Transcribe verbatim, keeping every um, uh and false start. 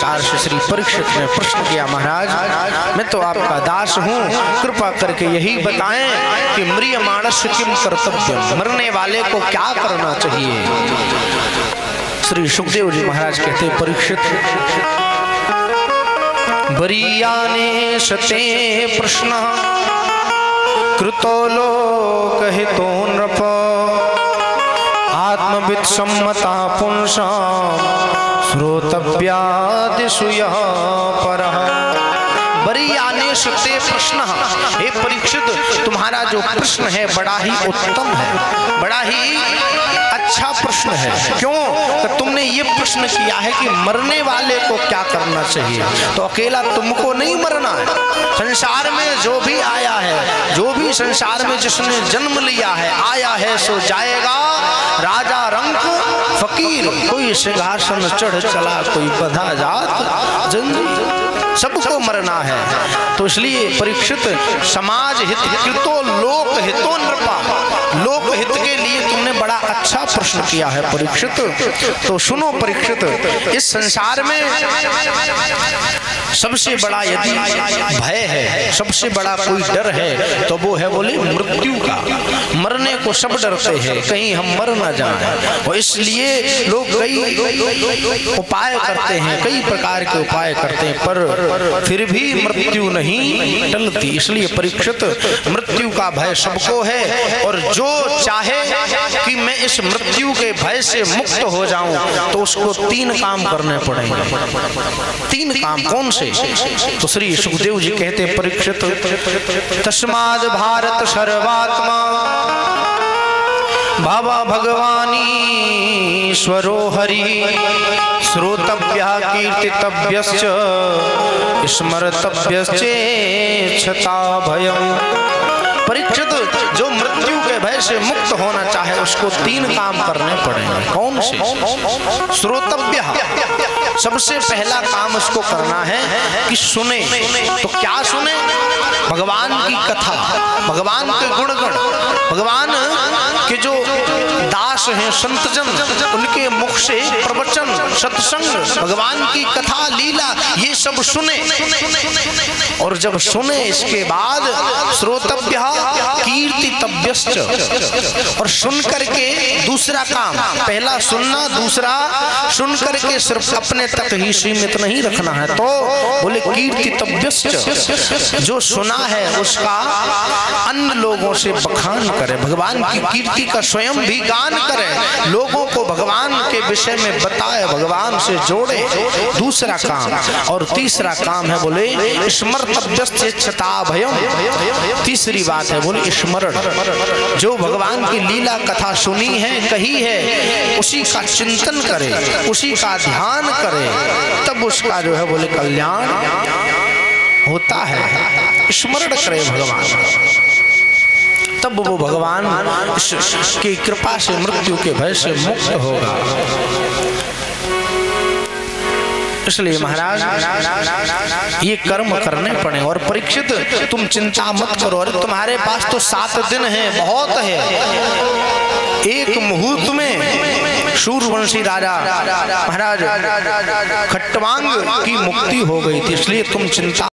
प्रकार से श्री परीक्षित ने प्रश्न किया, महाराज मैं तो आपका दास हूँ, कृपा करके यही बताएं कि म्रियमाणस्य किम कर्तव्यम, मरने वाले को क्या करना चाहिए। श्री सुखदेव जी महाराज कहते, परीक्षित बरीयाने शते प्रश्न कृतो लोक हितो नृप आत्मविद सम्मता पुंसाम श्रोतव्यादिषु यः परः। बरीयाने शते प्रश्न, हे परीक्षित तुम्हारा जो प्रश्न है बड़ा ही उत्तम है, बड़ा ही अच्छा प्रश्न है। क्यों? तो तुमने ये प्रश्न किया है कि मरने वाले को क्या करना चाहिए। तो अकेला तुमको नहीं मरना है, संसार में जो भी आया है, जो भी संसार में जिसने जन्म लिया है, आया है सो जाएगा, राजा रंक फकीर, कोई सिंहासन चढ़ चला, कोई बधा जात जंजीर, सबको मरना है। तो इसलिए परीक्षित समाज हित कृतो लोक हितो नृपा, लोक हित के लिए तुमने बड़ा अच्छा प्रश्न किया है परीक्षित। तो सुनो परीक्षित, इस संसार में सबसे बड़ा यदि भय है, सबसे बड़ा कोई डर है तो वो है बोले मृत्यु का। मरने को सब डरते हैं, कहीं हम मर ना जाएं, और इसलिए लोग कई उपाय करते हैं, कई प्रकार के उपाय करते हैं, पर फिर भी मृत्यु नहीं टलती। इसलिए परीक्षित मृत्यु का भय सबको है, और जो चाहे कि मैं इस मृत्यु के भय से मुक्त हो जाऊं तो उसको तीन काम करने पड़ेंगे। तीन काम कौन से? तो श्री सुखदेव जी कहते, परीक्षित तस्माद् भारत सर्वात्मा भावा भगवानी स्वरो हरि श्रोतव्यः कीर्तितव्यश्च स्मर्तव्यश्चेच्छता भयम्। परीक्षित जो मृत्यु के भय से मुक्त होना चाहे उसको तीन काम करने पड़ेंगे। कौन से? श्रोतव्य, सबसे पहला काम उसको करना है कि सुने। तो क्या सुने? भगवान की कथा, भगवान के गुणगण, भगवान के जो दास हैं संतजन, उनके मुख से प्रवचन, सत्संग, भगवान की कथा, लीला, ये सब सुने। और जब सुने इसके बाद श्रोतव्य कीर्तितव्यश्च, और सुन करके दूसरा काम, पहला सुनना, दूसरा सुन करके सिर्फ अपने तक ही सीमित नहीं रखना है, तो बोले कीर्तितव्यश्च, जो सुना है उसका अन्य लोगों से बखान करे, भगवान की कीर्ति का स्वयं भी गान करे, लोगों को भगवान के विषय में बताए, भगवान से जोड़े। दूसरा काम। और तीसरा काम है बोले स्मर्तव्यश्चेच्छता भयम्। तीसरी बात है बोले स्मरण, जो भगवान की लीला कथा सुनी है, कही है, उसी का चिंतन करे, उसी का ध्यान करे, तब उसका जो है बोले कल्याण होता है। स्मरण करे भगवान, तब वो भगवान की कृपा से मृत्यु के भय से मुक्त होगा। इसलिए महाराज ये कर्म करने पड़े। और परीक्षित तुम चिंता मत करो, अरे तुम्हारे पास तो सात दिन है, बहुत है। एक मुहूर्त में सूर्यवंशी राजा महाराज खट्टवांग की मुक्ति हो गई थी, इसलिए तुम चिंता